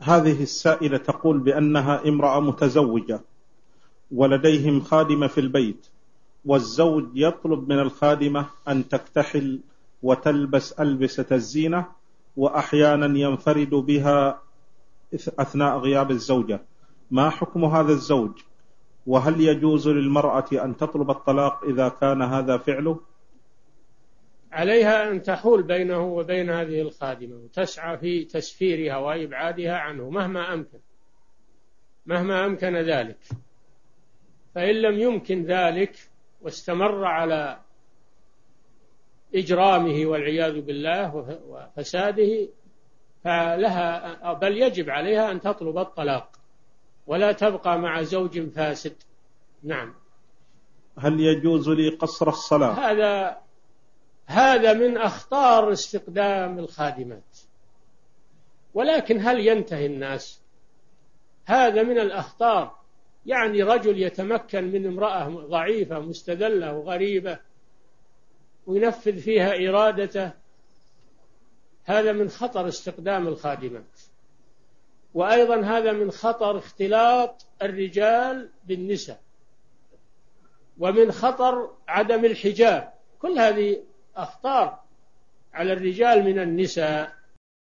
هذه السائلة تقول بأنها امرأة متزوجة ولديهم خادمة في البيت، والزوج يطلب من الخادمة أن تكتحل وتلبس ألبسة الزينة، وأحيانا ينفرد بها أثناء غياب الزوجة. ما حكم هذا الزوج؟ وهل يجوز للمرأة أن تطلب الطلاق إذا كان هذا فعله؟ عليها أن تحول بينه وبين هذه الخادمة وتسعى في تسفيرها وإبعادها عنه مهما أمكن ذلك. فإن لم يمكن ذلك واستمر على إجرامه والعياذ بالله وفساده فلها بل يجب عليها أن تطلب الطلاق ولا تبقى مع زوج فاسد. نعم. هل يجوز لي قصر الصلاة؟ هذا من أخطار استقدام الخادمات، ولكن هل ينتهي الناس؟ هذا من الأخطار. يعني رجل يتمكن من امرأة ضعيفة مستذلة وغريبة وينفذ فيها إرادته، هذا من خطر استقدام الخادمات. وأيضا هذا من خطر اختلاط الرجال بالنساء، ومن خطر عدم الحجاب. كل هذه أخطار على الرجال من النساء.